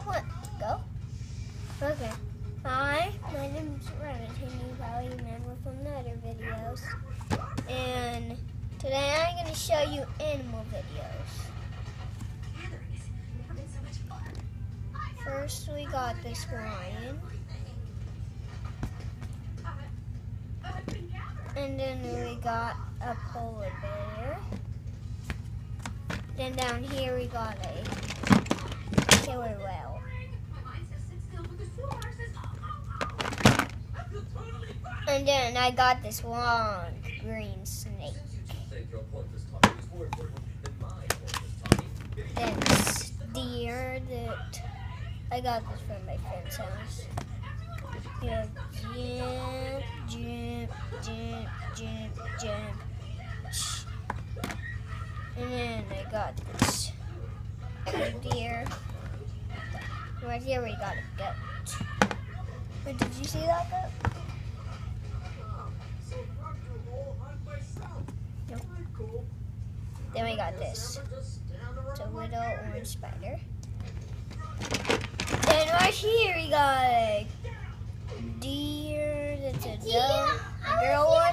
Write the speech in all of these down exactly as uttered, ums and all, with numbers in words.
What? Go? Okay. Hi, my name is Remy, and you probably remember from the other videos. And today I'm going to show you animal videos. First, we got this lion. And then we got a polar bear. Then down here we got a killer whale. And then I got this long green snake. Then this deer that I got this from my friend's house. Yeah, jump, jump, jump, jump, jump. And then I got this deer. Right here we got a goat. Wait, did you see that goat? Nope. Then we got this. It's a little orange spider. Then right here we got a deer that's a doe, a girl one.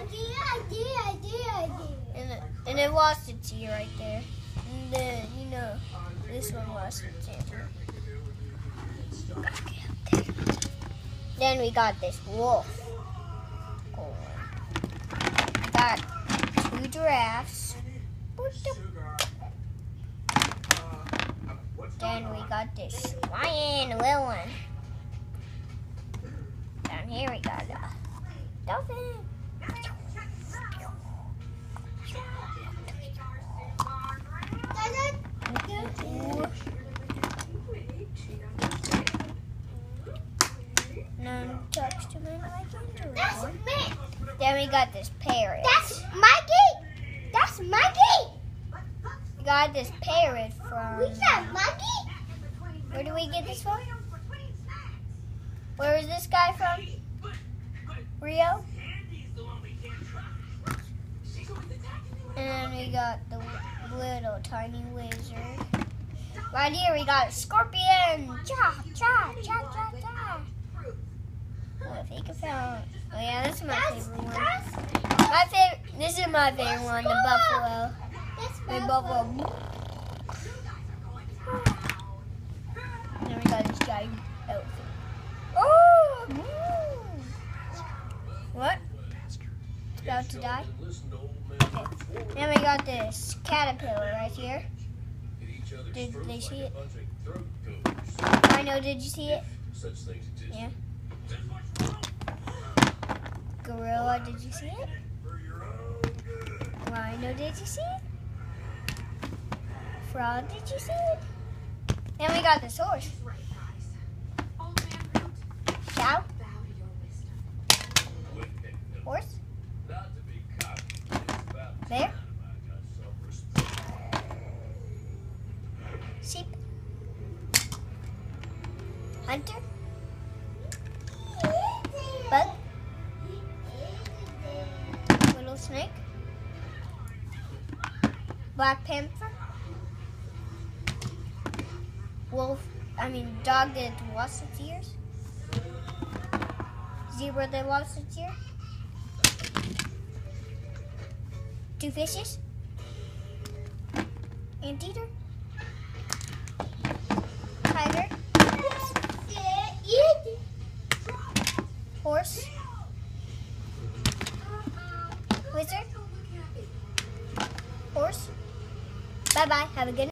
And, and it lost its ear right there. And then, you know, this one lost its ear. Then we got this wolf. Got two giraffes. Then we got this lion, a little one. Down here we got a dolphin. None talks to me like I do. Then we got this parrot. That's my gate. That's my gate. We got this parrot from. We got my gate. Where do we get this from? Where is this guy from? Rio? And then we got the little tiny lizard. Right here we got a scorpion. Cha, cha, cha, cha, cha. Oh, I think I found. Oh yeah, this is my favorite one. My favorite. This is my favorite one, the buffalo. The buffalo. Then we got this giant elephant. Oh! What? It's about to die? Okay. Then we got this caterpillar right here. Did they see it? I know, did you see it? Yeah. Gorilla, did you see it? Rhino, did you see it? Frog, did you see it? Then we got this horse. Cow. Horse. Bear. Sheep. Hunter. Bug. Little snake. Black panther. Wolf, I mean dog that lost its ears. Zebra that lost its ear. Two fishes. Anteater. Tiger. Horse. Wizard. Horse. Bye bye. Have a good night.